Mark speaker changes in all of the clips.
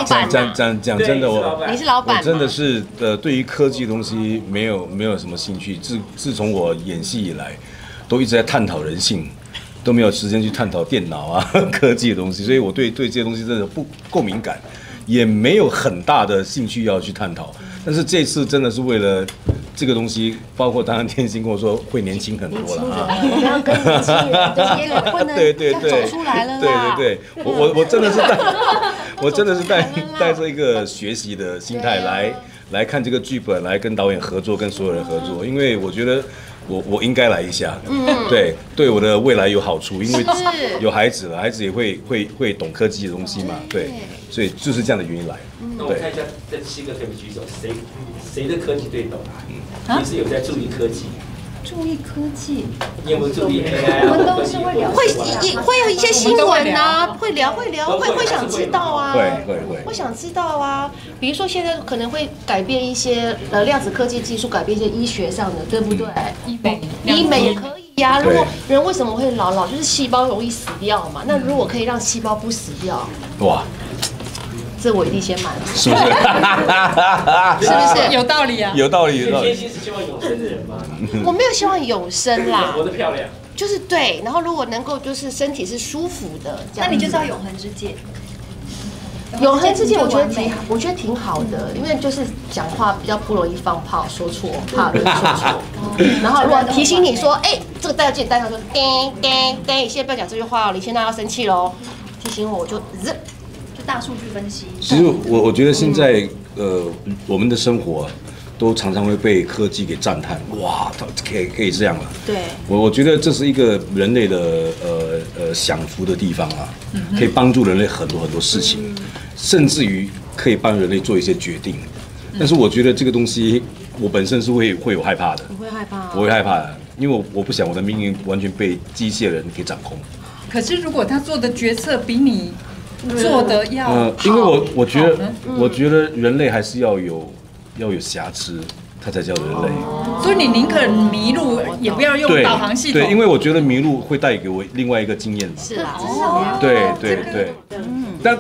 Speaker 1: 板
Speaker 2: 讲真的，
Speaker 1: 你是老板，
Speaker 2: 我真的是对于科技东西没有什么兴趣。自从我演戏以来，都一直在探讨人性，都没有时间去探讨电脑啊科技的东西，所以我对这些东西真的不够敏感，也没有很大的兴趣要去探讨。但是这次真的是为了这个东西，包括当然天心跟我说会年轻很多了啊，
Speaker 1: 我们要跟年轻人的接轨，不能要走出来了啦。
Speaker 2: 对，我真的是我真的是带着一个学习的心态来看这个剧本，来跟导演合作，跟所有人合作，因为我觉得我应该来一下，对我的未来有好处，因为有孩子了，孩子也会懂科技的东西嘛，对，所以就是这样的原因来。
Speaker 3: 那我看一下这7个可以举手，谁的科技最懂啊？你是有在注意科技？
Speaker 4: 注意科技，
Speaker 3: 你有没有注意 AI 啊？
Speaker 4: 我们都是会聊，
Speaker 1: 会有一些新闻啊，会想知道啊，会想知道啊。比如说现在可能会改变一些量子科技技术，改变一些医学上的，对不对？医美也可以呀。如果人为什么会老，就是细胞容易死掉嘛。那如果可以让细胞不死掉，哇！这我一定先买了，
Speaker 2: 是不是？
Speaker 1: 是不是
Speaker 4: 有道理啊？
Speaker 2: 有道理。
Speaker 3: 天心是希望永生的人吗？
Speaker 1: 我没有希望永生啦，
Speaker 3: 活得漂亮，
Speaker 1: 就是对。然后如果能够就是身体是舒服的，这样，
Speaker 4: 那你就是要永恒之戒。
Speaker 1: 永恒之戒我觉得挺好的，因为就是讲话比较不容易放炮，说错，怕人说错。然后如果提醒你说，这个戴要记得戴上，说你现在不要讲这句话哦，你现在要生气喽。提醒我就
Speaker 4: 大数据分析。
Speaker 2: 其实我觉得现在我们的生活都常常会被科技给赞叹，哇，它可以这样了。
Speaker 1: 对，
Speaker 2: 我觉得这是一个人类的享福的地方啊，可以帮助人类很多事情，甚至于可以帮人类做一些决定。但是我觉得这个东西，我本身是会有害怕的。
Speaker 1: 你会害怕？
Speaker 2: 我会害怕的，因为我不想我的命运完全被机械人给掌控。
Speaker 4: 可是如果他做的决策比你做的要
Speaker 2: 因为我觉得人类还是要有瑕疵，它才叫人类。
Speaker 4: 所以你宁可迷路，也不要用导航系统。
Speaker 2: 对，因为我觉得迷路会带给我另外一个经验。
Speaker 1: 是啊，
Speaker 2: 对。但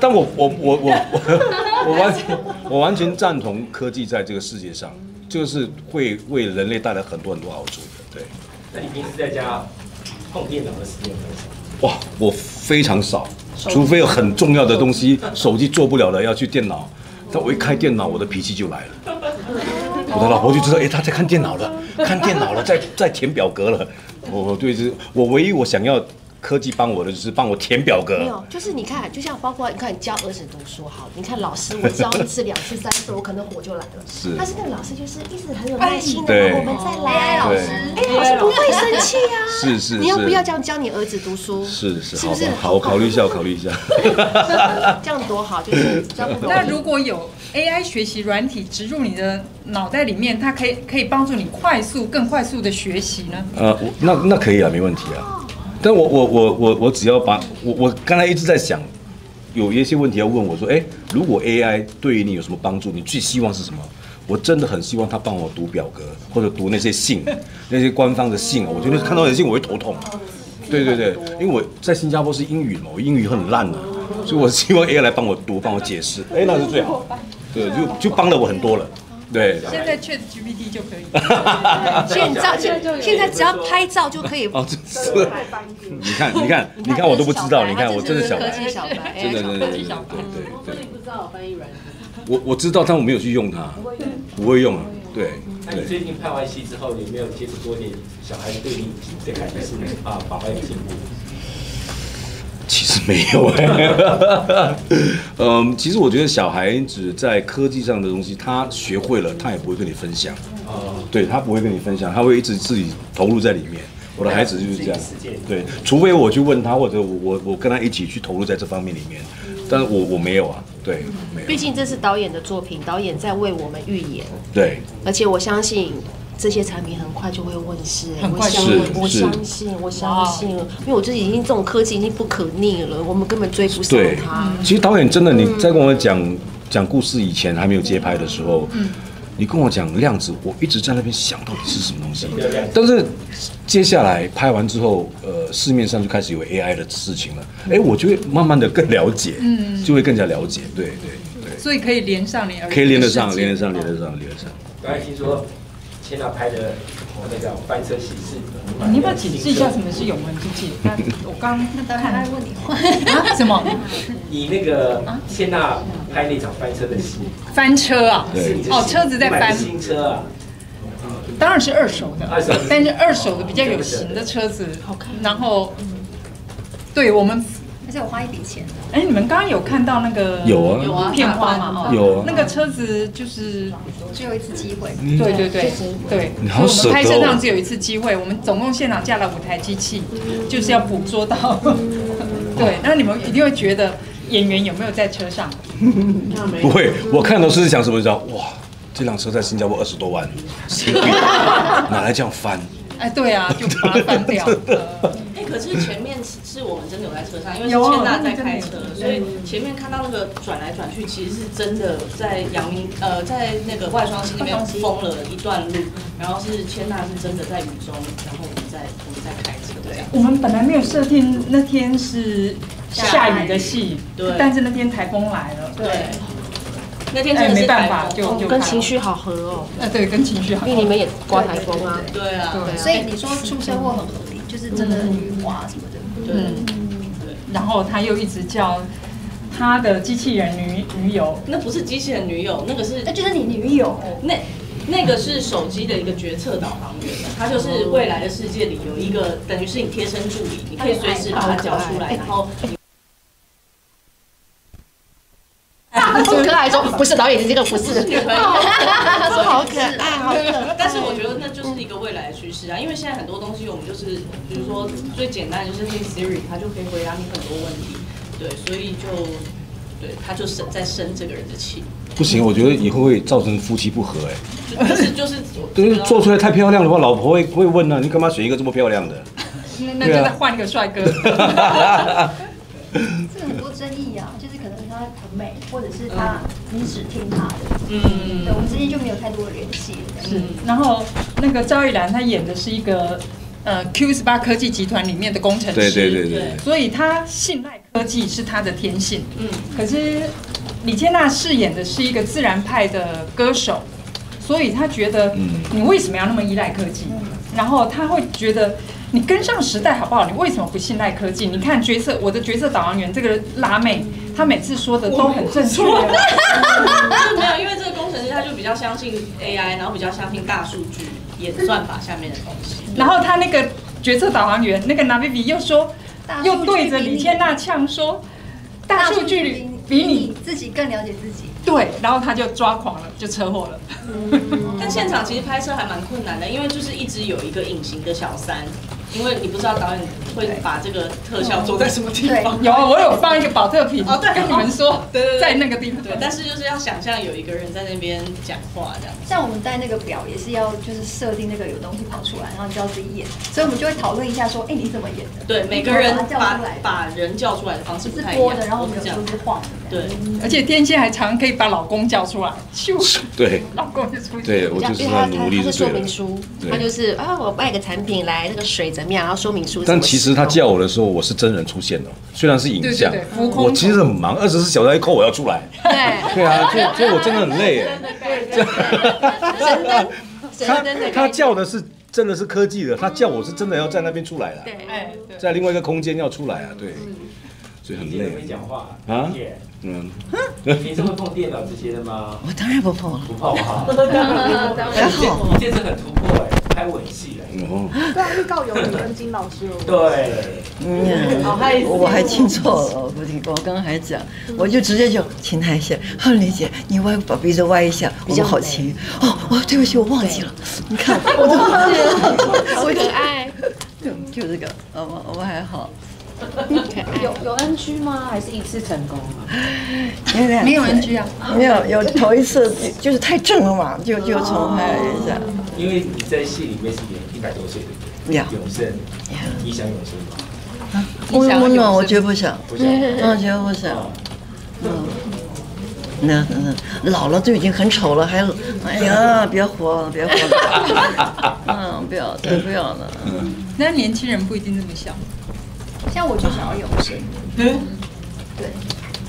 Speaker 2: 我完全赞同科技在这个世界上，就是会为人类带来很多好处的。对。
Speaker 3: 那你平时在家碰电脑的时间多少？
Speaker 2: 哇，我非常少。除非有很重要的东西，手机做不了了，要去电脑。但我一开电脑，我的脾气就来了。我的老婆就知道，他在看电脑了，在填表格了。我唯一我想要科技帮我的就是帮我填表格。
Speaker 1: 没有，就是你看，就像包括你看，你教儿子读书好，你看老师我教1次、2次、3次，我可能火就来了。
Speaker 2: 是。
Speaker 1: 但是那个老师就是一直很有耐心的，
Speaker 2: 对，
Speaker 1: 我们再来。
Speaker 4: 老师，
Speaker 1: 老师不会生气啊。
Speaker 2: 是。
Speaker 1: 你要不要这样教你儿子读书？
Speaker 2: 是，
Speaker 1: 是不是？
Speaker 2: 好，我考虑一下。
Speaker 1: 这样多好，就是
Speaker 4: 那如果有 AI 学习软体植入你的脑袋里面，它可以帮助你更快速的学习呢？
Speaker 2: 那可以啊，没问题啊。但我只要把我刚才一直在想，有一些问题要问我说，如果 AI 对于你有什么帮助，你最希望是什么？我真的很希望他帮我读表格，或者读那些信，那些官方的信。我觉得看到那些信我会头痛。对，因为我在新加坡是英语嘛，我英语很烂的，所以我希望 AI 来帮我读，帮我解释，那是最好。对，就帮了我很多了。对，
Speaker 4: 现在 ChatGPT 就可以。
Speaker 1: 现在只要拍照就可以。
Speaker 2: 哦，是。你看，我都不知道。你看，我真的小白，
Speaker 1: 科技小白，
Speaker 2: 真的。
Speaker 1: 对。
Speaker 5: 所以你不知道翻译软体。
Speaker 2: 我知道，但我没有去用它。不会用。对。
Speaker 3: 那你最近拍完戏之后，有没有接触多点小孩对你这感觉是爸爸有进步？
Speaker 2: 其实没有其实我觉得小孩子在科技上的东西，他学会了，他也不会跟你分享。对，他不会跟你分享，他会一直自己投入在里面。我的孩子就是这样。对，除非我去问他，或者我跟他一起去投入在这方面里面，但是我没有啊。对，没有。
Speaker 1: 毕竟这是导演的作品，导演在为我们预演。
Speaker 2: 对。
Speaker 1: 而且我相信。这些产品很快就会问世，我相信，因为我自己已经这种科技已经不可逆了，我们根本追不上它。
Speaker 2: 其实导演真的，你在跟我讲故事以前还没有接拍的时候，你跟我讲量子，我一直在那边想到底是什么东西。但是接下来拍完之后，市面上就开始有 AI 的事情了，我就会慢慢的更了解，就会更加了解。对。
Speaker 4: 所以可以连上你儿子，
Speaker 2: 可以连得上。
Speaker 3: 刚才听说千娜拍的那个翻车戏是，
Speaker 4: 你要不要解释一下什么是永恒之计？我刚看
Speaker 6: 问你话
Speaker 4: 啊什么？
Speaker 3: 你那个千娜拍那场翻车的戏，
Speaker 4: 翻车啊？哦，车子在翻。
Speaker 3: 新车啊。
Speaker 4: 当然是二手的，但是二手的比较有型的车子，然后，对我们，
Speaker 6: 而且我花一笔钱。
Speaker 4: 哎，你们刚刚有看到那个
Speaker 2: 有啊
Speaker 4: 片花吗？
Speaker 2: 有啊，
Speaker 4: 那个车子就是
Speaker 6: 只有一次机会。
Speaker 4: 对，所以我们拍摄上只有一次机会，我们总共现场架了5台机器，就是要捕捉到。对，那你们一定会觉得演员有没有在车上？
Speaker 2: 不会，我看到是想什么知道哇。这辆车在新加坡20多万，哪来这样翻？
Speaker 4: 哎，对啊，就把它翻掉。
Speaker 5: 哎，可是前面是我们真的有在车上，因为是千娜在开车，所以前面看到那个转来转去，其实是真的在在那个外双溪那边封了一段路，然后是千娜是真的在雨中，然后我们在开车这样。
Speaker 4: 我们本来没有设定那天是下雨的戏，对，但是那天台风来了，
Speaker 5: 对。那天真的
Speaker 4: 没办法，就
Speaker 1: 跟情绪好合哦。
Speaker 4: 对，跟情绪好，
Speaker 1: 因为你们也刮台风啊。
Speaker 5: 对啊，
Speaker 6: 所以你说出车祸很合理，就是真的雨滑什么的。
Speaker 5: 对。
Speaker 4: 然后他又一直叫他的机器人女友，
Speaker 5: 那不是机器人女友，那就是
Speaker 6: 你女友。
Speaker 5: 那个是手机的一个决策导航员，它就是未来的世界里有一个等于是你贴身助理，你可以随时把它叫出来，然后。
Speaker 1: 很可爱，说不是导演，这个不是。他说好可爱，好可爱。
Speaker 5: 但是我觉得那就是一个未来的趋势啊，因为现在很多东西我们就是，比如说最简单就是听 Siri， 它就可以回答你很多问题。对，所以他就在生这个人的气。
Speaker 2: 不行，我觉得以后会造成夫妻不和
Speaker 5: 就是
Speaker 2: 做出来太漂亮的话，老婆会问呢，你干嘛选一个这么漂亮的？
Speaker 4: 那就再换一个帅哥。
Speaker 6: 这个很多争议啊，就是可能他很美，或者是你只听他的，对，我们之间就没有太多的联系。
Speaker 4: 是，然后那个赵玉兰她演的是一个Q18科技集团里面的工程师，
Speaker 2: 对，
Speaker 4: 所以她信赖科技是她的天性，可是李千娜饰演的是一个自然派的歌手，所以她觉得你为什么要那么依赖科技？然后她会觉得。你跟上时代好不好？你为什么不信赖科技？你看我的角色导航员这个辣妹，她每次说的都很正确。
Speaker 5: 没有，因为这个工程师他就比较相信 AI， 然后比较相信大数据演算法下面的东西。
Speaker 4: 然后他那个角色导航员那个 Navivi 又对着李千娜呛说，大数据比你
Speaker 6: 自己更了解自己。
Speaker 4: 对，然后他就抓狂了，就车祸了。
Speaker 5: 但现场其实拍摄还蛮困难的，因为就是一直有一个隐形的小三。因为你不知道导演会把这个特效做在什么地方。
Speaker 4: 有，我有放一个保特瓶，跟你们说，
Speaker 5: 对，
Speaker 4: 在那个地方。
Speaker 5: 对，但是就是要想象有一个人在那边讲话这样。
Speaker 6: 像我们带那个表也是要就是设定那个有东西跑出来，然后你就要自己演，所以我们就会讨论一下说，你怎么演的？
Speaker 5: 对，每个人把人叫出来的方式不太一样，
Speaker 6: 然后我们有时候是晃的。
Speaker 5: 对，
Speaker 4: 而且天蝎还常可以把老公叫出来，
Speaker 2: 对，
Speaker 4: 老公就出现。
Speaker 2: 对，我就是他努力。
Speaker 1: 他是说明书，他就是我卖个产品来，那个水怎么样，然后说明书。
Speaker 2: 但其实他叫我的时候，我是真人出现的，虽然是影像，我其实很忙，24小时一扣我要出来。对啊，所以我真的很累哎。他叫的是真的是科技的，他叫我是真的要在那边出来了，在另外一个空间要出来啊，对，所以很累。
Speaker 3: 会讲话
Speaker 2: 啊？
Speaker 3: 你是会碰电脑这些的吗？
Speaker 7: 我当然不碰了，
Speaker 3: 不碰哈。
Speaker 7: 还好，
Speaker 3: 你这次很突破哎，拍吻戏了。
Speaker 8: 对啊，预告有你跟金老师哦。
Speaker 3: 对。
Speaker 7: 我还听错了，我刚刚还讲，我就直接就亲他一下，李姐，你把鼻子歪一下，我们好亲。对不起，我忘记了，你看，我都忘记了，
Speaker 1: 好可爱。
Speaker 7: 就这个，我们还好。
Speaker 8: 有 NG 吗？还是一次成功啊？
Speaker 4: 没有 NG 啊，
Speaker 7: 没有头一次就是太正了嘛，就重拍了一下。
Speaker 3: 因为你在戏里面是演100多岁的永生，你想永生吗？
Speaker 7: 我绝不想，绝不想。那老了就已经很丑了，还哎呀，别活了，不要了。
Speaker 4: 那年轻人不一定这么想。
Speaker 6: 像我就想要永生，对，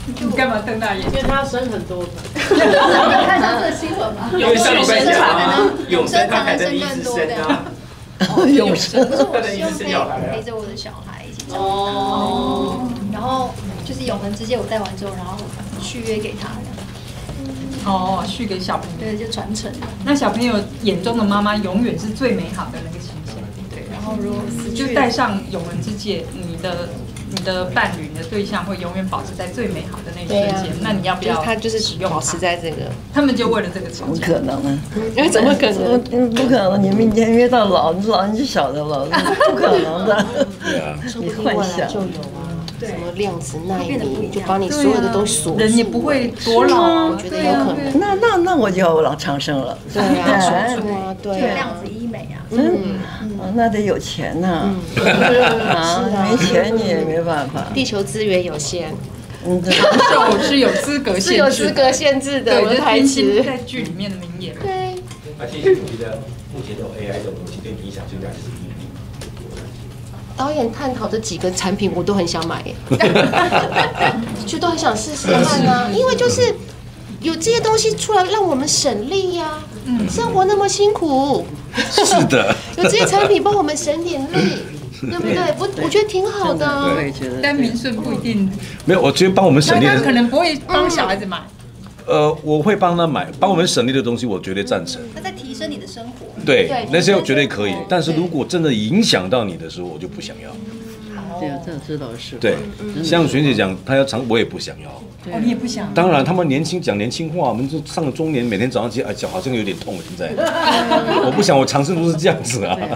Speaker 4: 你干嘛瞪大眼？
Speaker 9: 因为他生很多个。
Speaker 6: 你看上这个新闻吗？
Speaker 3: 因为上礼拜讲啊，
Speaker 6: 永生
Speaker 3: 他还在
Speaker 6: 生
Speaker 3: 一直
Speaker 6: 更多的。
Speaker 3: 生啊。
Speaker 7: 永生。
Speaker 6: 可是我希望可以陪着我的小孩一起长大。然后就是永恒之戒，我带完之后，然后续约给他。
Speaker 4: 哦，续给小朋友。
Speaker 6: 对，就传承。
Speaker 4: 那小朋友眼中的妈妈永远是最美好的那个形象。
Speaker 6: 对，然后如果
Speaker 4: 就戴上永恒之戒，你的伴侣、你的对象会永远保持在最美好的那一瞬间。那你要不要？
Speaker 1: 他就是保持在这个。
Speaker 4: 他们就为了这个吵架。
Speaker 7: 不可能啊！
Speaker 1: 怎么可能？
Speaker 7: 不可能！你明天约到老，你就晓得了，不可能的。
Speaker 2: 对啊，
Speaker 7: 你幻想
Speaker 1: 就有啊。什么量子纳米，就把你所有的都锁住，
Speaker 4: 人也不会多老，
Speaker 1: 我觉得有可能。
Speaker 7: 那我就要往长生了。
Speaker 1: 对啊，锁住啊，对啊。
Speaker 6: 量子医美啊，
Speaker 7: 那得有钱呐，没钱你也没办法。
Speaker 1: 地球资源有限，
Speaker 4: 长寿是有资格限制，
Speaker 1: 是有资格限制的。我的台词
Speaker 4: 在剧里面的名言。
Speaker 1: 对。
Speaker 3: 而且我觉得目前这种 AI 这种东西对你影响最大就是。
Speaker 1: 导演探讨这几个产品，我都很想买耶，就都很想试试看啊。因为就是有这些东西出来，让我们省力呀。生活那么辛苦，
Speaker 2: 是的，
Speaker 1: 有这些产品帮我们省点力，对不对？我觉得挺好的。
Speaker 4: 但民顺不一定
Speaker 2: 没有，我觉得帮我们省力的，
Speaker 4: 他可能不会帮小孩子买。
Speaker 2: 我会帮他买，帮我们省力的东西，我绝对赞成。
Speaker 6: 他在提升你的生活。
Speaker 2: 对，那些绝对可以。但是如果真的影响到你的时候，我就不想要。
Speaker 7: 对啊，这倒是。
Speaker 2: 对，像璇姐讲，她要长，我也不想要。
Speaker 4: 哦，你也不想？
Speaker 2: 当然，他们讲年轻话，我们就上了中年，每天早上起来，脚好像有点痛了。现在，我不想，我长生都是这样子啊。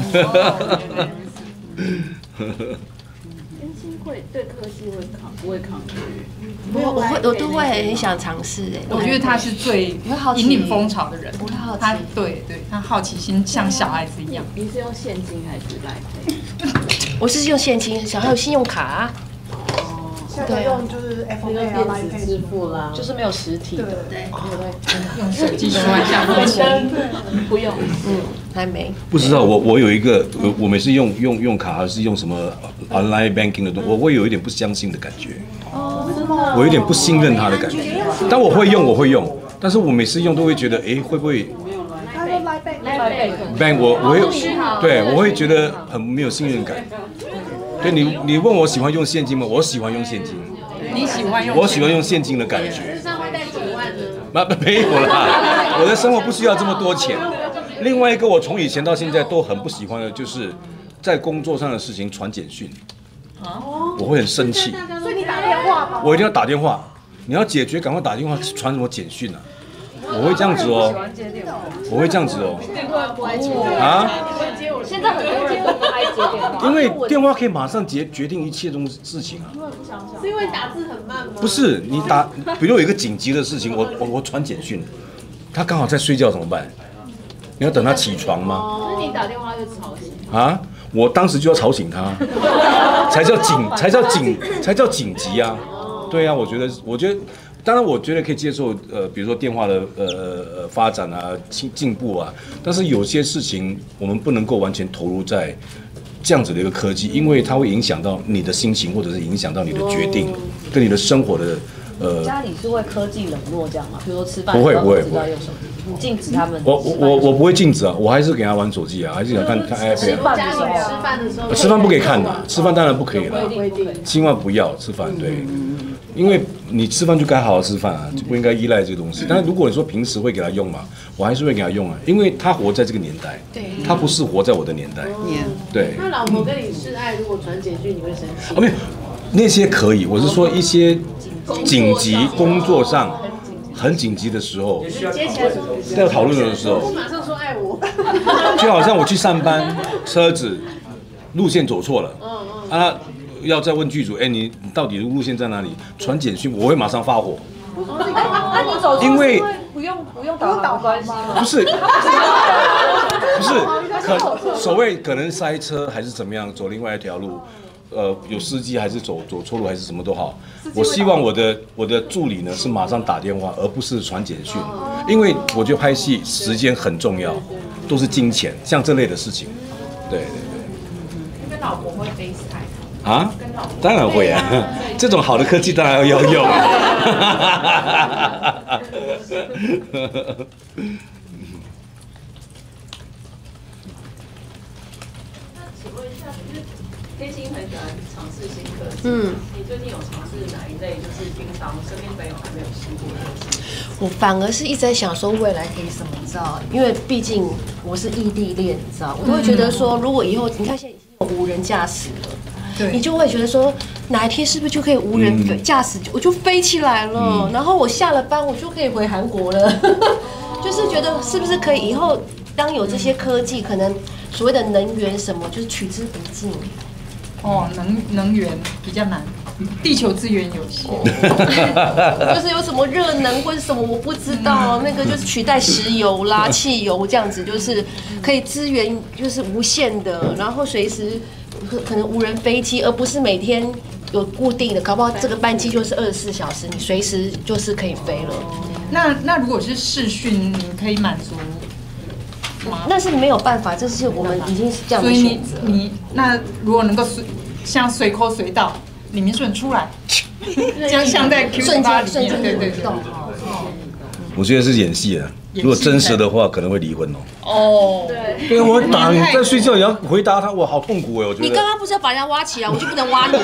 Speaker 8: 年轻会对科技不会抗拒。
Speaker 1: 我都会很想尝试哎。
Speaker 4: 我觉得他是最引领风潮的人。
Speaker 1: 我会好奇。
Speaker 4: 他对，他好奇心像小孩子一样。
Speaker 8: 你是用现金还是Line？
Speaker 1: 我是用现金，还有信用卡啊。
Speaker 9: 现在用就是 Apple Pay 啊、
Speaker 8: Line Pay 支付啦，就是没有实体的，对，
Speaker 4: 用手机刷一下付钱，
Speaker 8: 不用，
Speaker 1: 还没。
Speaker 2: 不知道我有一个，我每次用卡还是用什么 online banking 的东西，我会有一点不相信的感觉。我有点不信任他的感觉，但我会用，但是我每次用都会觉得，会不会？
Speaker 9: 他说 Line
Speaker 2: Bank 我会，对我会觉得很没有信任感。对你问我喜欢用现金吗？我喜欢用现金。
Speaker 4: 你喜欢用？
Speaker 2: 我喜欢用现金的感觉。
Speaker 8: 身上会带几万呢？
Speaker 2: 没有啦，我的生活不需要这么多钱。另外一个，我从以前到现在都很不喜欢的，就是在工作上的事情传简讯。我会很生气。
Speaker 9: 所以你打电话吗？
Speaker 2: 我一定要打电话。你要解决，赶快打电话，传什么简讯啊？我会这样子哦。我会这样子哦。啊？
Speaker 8: 现在很多人都不爱接电话，
Speaker 2: 因为电话可以马上决定一切事情啊。
Speaker 9: 是因为打字很慢吗？
Speaker 2: 不是，你打，比如有一个紧急的事情，我传简讯，他刚好在睡觉怎么办？你要等他起床吗？
Speaker 8: 可是你打电话就吵醒
Speaker 2: 啊！我当时就要吵醒他，才叫紧急啊！对啊，我觉得，当然我觉得可以接受，比如说电话的发展啊、进步啊，但是有些事情我们不能够完全投入在这样子的一个科技，因为它会影响到你的心情，或者是影响到你的决定，跟你的生活的。
Speaker 8: 家里是会科技冷落这样吗？比如说吃饭
Speaker 2: 不会，
Speaker 8: 知道用手机，你禁止他们。
Speaker 2: 我不会禁止啊，我还是给他玩手机啊，还是想看 iPad。
Speaker 8: 吃饭的时候，
Speaker 2: 吃饭不可以看的，吃饭当然不可以了，千万不要吃饭，对，因为你吃饭就该好好吃饭啊，就不应该依赖这个东西。但是如果你说平时会给他用嘛，我还是会给他用啊，因为他活在这个年代，他不是活在我的年代，对。
Speaker 9: 那老婆跟你示爱，如果传简讯，你会生气？
Speaker 2: 没有，那些可以，我是说一些紧急工作上很紧急的时候，在讨论的时候，
Speaker 9: 我马上说爱我，
Speaker 2: 就好像我去上班，车子路线走错了，要再问剧组，你到底路线在哪里？传简讯，我会马上发火。
Speaker 8: 那你走
Speaker 2: 因为
Speaker 8: 不用导航关系吗？
Speaker 2: 不是，所谓可能塞车还是怎么样，走另外一条路。有司机还是走错路还是什么都好，我希望我的助理呢是马上打电话，而不是传简讯，因为我觉得拍戏时间很重要，都是金钱，像这类的事情，对。
Speaker 4: 跟老婆会 FaceTime。
Speaker 2: 啊，当然会啊，这种好的科技当然要用。
Speaker 9: 请问一下，就是黑金很喜欢尝试新科技，你最近有尝试哪一类？就是平常身边朋友还没有试过的科技？
Speaker 1: 我反而是一直在想说未来可以什么，你知道？因为毕竟我是异地恋，你知道，我都会觉得说，如果以后你看现在已经有无人驾驶了。你就会觉得说，哪一天是不是就可以无人驾驶，我就飞起来了，然后我下了班我就可以回韩国了，就是觉得是不是可以以后当有这些科技，可能所谓的能源什么，就是取之不尽。
Speaker 4: 哦，能源比较难，地球资源有限，
Speaker 1: 就是有什么热能或者什么我不知道，那个就是取代石油啦、汽油这样子，就是可以资源就是无限的，然后随时。可能无人飞机，而不是每天有固定的，搞不好这个班机就是24小时，你随时就是可以飞了。
Speaker 4: 那如果是视讯，你可以满足吗？
Speaker 1: 那是没有办法，这是我们已经是这样的选择。
Speaker 4: 所以你那如果能够像随口随到，李明顺出来，这样像在 Q8里面，对。
Speaker 2: 我觉得是演戏啊。如果真实的话，可能会离婚哦。
Speaker 4: 哦，
Speaker 2: 对，我打你在睡觉也要回答他，我好痛苦哎，我觉得。
Speaker 1: 你刚刚不是要把人家挖起来，我就不能挖你。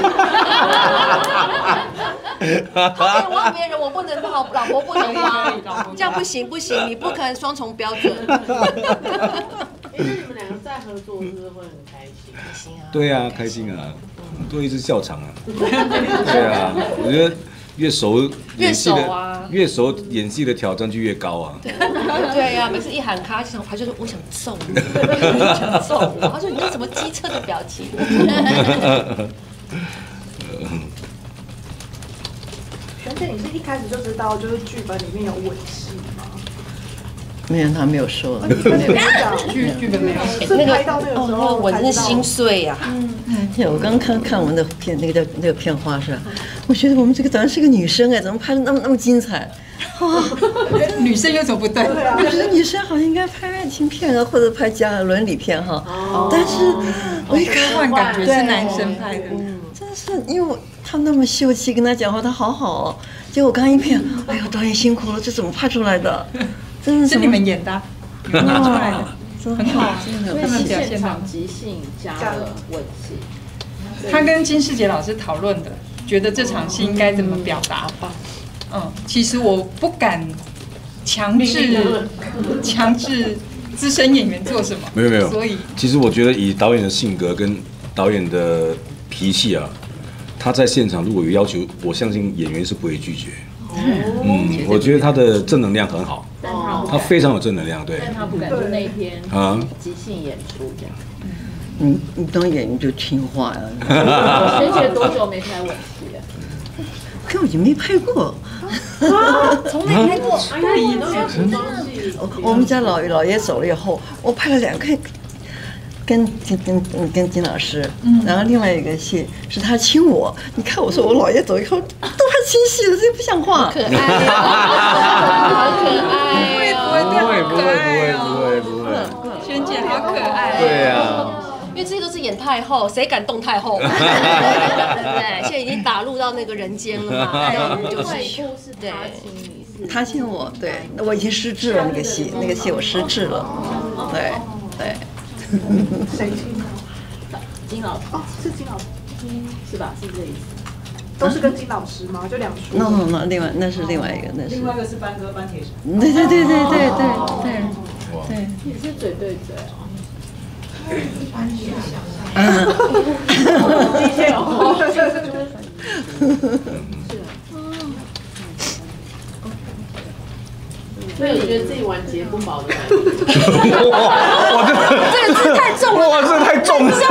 Speaker 1: 他可以挖别人，我不能挖，老婆不能挖，这样不行，你不可能双重标准。
Speaker 9: 那你们两个在合作是不是会很开心？
Speaker 1: 开心啊！
Speaker 2: 对啊，开心啊，都一直笑场啊。对啊，我觉得。越熟演戏的，越熟演戏的挑战就越高啊！
Speaker 1: 对呀，每次一喊卡，他就说我想揍你，我想揍我。他说你那什么机车的表情？
Speaker 10: 璇姐，你是一开始就知道就是剧本里面有吻戏吗？
Speaker 7: 没有，他没有说。
Speaker 4: 剧本没有写。
Speaker 1: 那
Speaker 10: 拍到那个时候，
Speaker 1: 我真是心碎呀。
Speaker 7: 我刚看我们的片，那个片花是吧？我觉得我们这个导演是个女生哎，怎么拍的那么精彩？
Speaker 4: 女生有什么不对？
Speaker 7: 我觉得女生好像应该拍爱情片啊，或者拍伦理片哈。但是我一看，
Speaker 4: 感觉是男生拍的，
Speaker 7: 真的是因为他那么秀气，跟他讲话他好好哦。结果我刚一片，哎呦，导演辛苦了，这怎么拍出来的？真的
Speaker 4: 是你们演的，你们拿出来的，很好，
Speaker 9: 他们表现场即兴加了吻戏。
Speaker 4: 他跟金世杰老师讨论的，觉得这场戏应该怎么表达吧？其实我不敢强制资深演员做什么。
Speaker 2: 没有。
Speaker 4: 所以，
Speaker 2: 其实我觉得以导演的性格跟导演的脾气啊，他在现场如果有要求，我相信演员是不会拒绝。我觉得他的正能量很好，他非常有正能量，对。
Speaker 9: 但他不敢就那一天即兴演出这样。
Speaker 7: 你当演员就听话呀。
Speaker 9: 璇姐多久没拍吻戏了？
Speaker 7: 根本就没拍过。
Speaker 9: 从没拍过。你都有服装戏。
Speaker 7: 我们家老爷走了以后，我拍了2个。跟金老师，然后另外一个戏是他亲我，你看我说我姥爷走以后都还亲戏了，这不像话。
Speaker 1: 可爱啊，好可爱
Speaker 2: 不会，
Speaker 4: 萱姐好可爱。
Speaker 2: 对呀，
Speaker 1: 因为这些都是演太后，谁敢动太后？对不对？现在已经打入到那个人间了嘛，就是
Speaker 9: 对。
Speaker 7: 他亲我，对，那我已经失智了，那个戏我失智了，对。
Speaker 10: 谁亲？
Speaker 9: 金老师
Speaker 10: 是金老师，
Speaker 9: 是吧？是这意思。
Speaker 10: 都是跟金老师吗？就2出。
Speaker 7: No， 那是另外一个，
Speaker 3: 另外一个是班哥班铁拳。
Speaker 7: 对。
Speaker 9: 也是嘴对嘴所以我觉得自己晚节不保的感觉。
Speaker 2: 哇，
Speaker 1: 这个字太重了。
Speaker 2: 哇，这个太重了。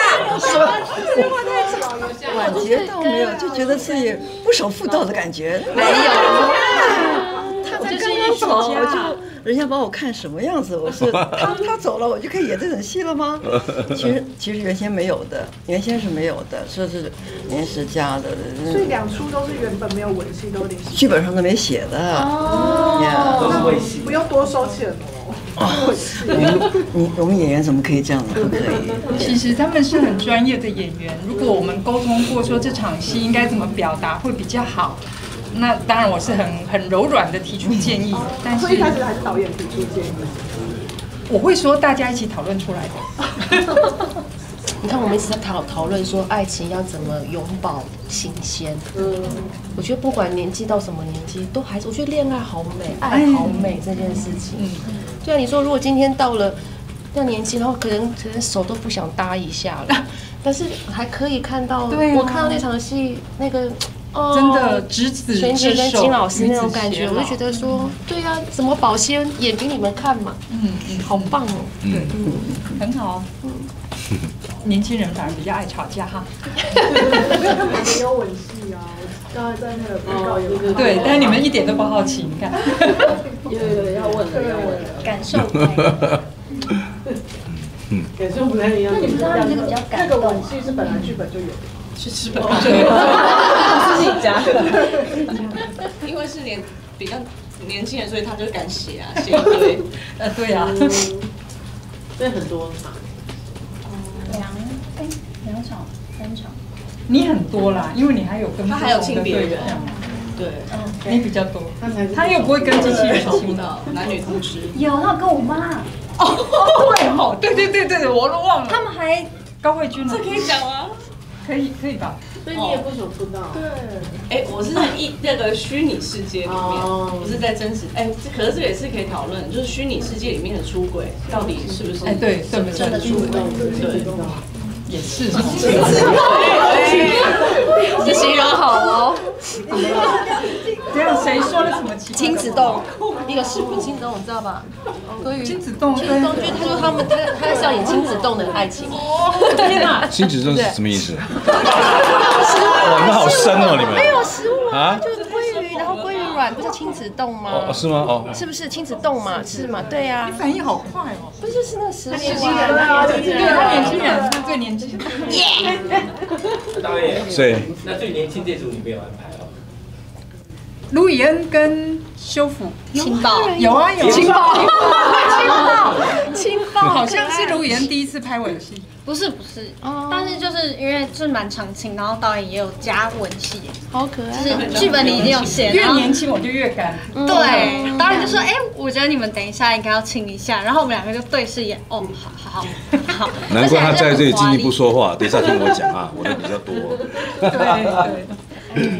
Speaker 7: 晚节倒没有，就觉得自己不守妇道的感觉。
Speaker 1: 没有。
Speaker 7: 他才刚刚走，我就人家把我看什么样子？我是他走了，我就可以演这种戏了吗？其实原先没有的，原先是没有的，说是临时加的。
Speaker 10: 所以2出都是原本没有吻戏，都临时。
Speaker 7: 剧本上都没写的。
Speaker 3: 都是未戏，
Speaker 10: 不用多收钱哦。
Speaker 7: 我们演员怎么可以这样呢？不可以。
Speaker 4: 其实他们是很专业的演员，如果我们沟通过说这场戏应该怎么表达会比较好，那当然我是很柔软的提出建议，但是
Speaker 10: 所以一开始还是导演提出建议。
Speaker 4: 我会说大家一起讨论出来的。
Speaker 1: 你看，我们一直在讨论说爱情要怎么永葆新鲜。我觉得不管年纪到什么年纪，都还是我觉得恋爱好美，爱好美这件事情。对啊，你说如果今天到了那年纪，然后可能手都不想搭一下了，但是还可以看到，我看到那场戏那个。
Speaker 4: 真的执子之手，
Speaker 1: 璇姐跟金老师那种感觉，我就觉得说，对啊，怎么保鲜演给你们看嘛，好棒哦，
Speaker 4: 对，很好，年轻人反而比较爱吵架哈。
Speaker 10: 没有吻戏啊，刚才在那个报告有。
Speaker 4: 对，但是你们一点都不好奇，你看。
Speaker 10: 有要问的，要问的，
Speaker 6: 感受。
Speaker 10: 感受不太一样。
Speaker 6: 那你们知道那个比较感
Speaker 10: 动？那个吻戏是本来剧本就有的。
Speaker 5: 是吃本自己家的，因为是比较年轻人，所以他就敢写啊，写一堆。
Speaker 4: 对啊，
Speaker 10: 所以很多场。
Speaker 6: 2场3场。
Speaker 4: 你很多啦，因为你还有跟
Speaker 5: 他还有亲别人，
Speaker 4: 对，你比较多，他又不会跟机器人亲
Speaker 5: 的，男女通吃。
Speaker 6: 有，他有跟我妈。
Speaker 4: 对，我都忘了。
Speaker 6: 他们还
Speaker 4: 高慧君，
Speaker 5: 这可以讲吗？
Speaker 4: 可以吧？
Speaker 10: 所以你也不想出道。
Speaker 5: 对。我是在那个虚拟世界里面，不是在真实。可是这个也是可以讨论，就是虚拟世界里面的出轨到底是不是？
Speaker 4: 对，
Speaker 5: 真的出轨？对。
Speaker 4: 也是。
Speaker 1: 这形容好哦。
Speaker 4: 这样谁说了什么
Speaker 1: 亲子洞？一个师傅亲子洞，你知道吧？
Speaker 4: 亲子洞，
Speaker 1: 就是他说他是要演亲子洞的爱情。
Speaker 4: 天哪！
Speaker 2: 亲子洞是什么意思？哇，你们好深哦，你们。
Speaker 1: 没有食物啊，就是鲑鱼，然后鲑鱼卵不是亲子洞吗？
Speaker 2: 哦，是吗？哦，
Speaker 1: 是不是亲子洞嘛？是嘛？对呀。
Speaker 4: 你反应好快哦！
Speaker 1: 不就是那个食物
Speaker 4: 啊？对，他年轻人，他最年轻。
Speaker 3: 导演，
Speaker 2: 所以
Speaker 3: 那最年轻这组你没有安排哦？
Speaker 4: 卢以恩跟修复
Speaker 6: 青宝
Speaker 4: 有啊，
Speaker 1: 青宝，
Speaker 4: 好像是卢以恩第一次拍吻戏。
Speaker 6: 不是，但是就是因为是蛮长情，然后导演也有加吻戏，
Speaker 1: 好可爱。
Speaker 6: 就是剧本里已经有写，
Speaker 4: 越年轻我就越敢。
Speaker 6: 对，导演就说，我觉得你们等一下应该要亲一下，然后我们两个就对视眼，好。
Speaker 2: 难怪他在这里静静不说话，等一下听我讲啊，我的比较多。
Speaker 4: 对。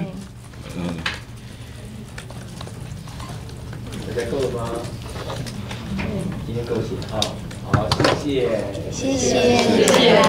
Speaker 3: 大家够了吗？今天够写啊，好，谢谢。
Speaker 1: 谢谢。